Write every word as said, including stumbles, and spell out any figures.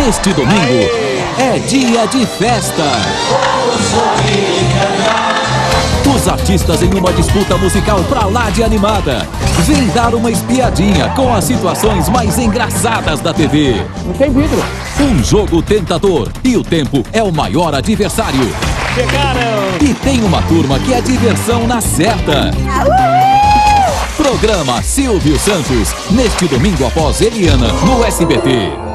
Neste domingo é dia de festa. Os artistas em uma disputa musical pra lá de animada vêm dar uma espiadinha com as situações mais engraçadas da T V. Não tem vidro. Um jogo tentador e o tempo é o maior adversário. Chegaram! E tem uma turma que é diversão na certa. Programa Silvio Santos, neste domingo após Eliana, no S B T.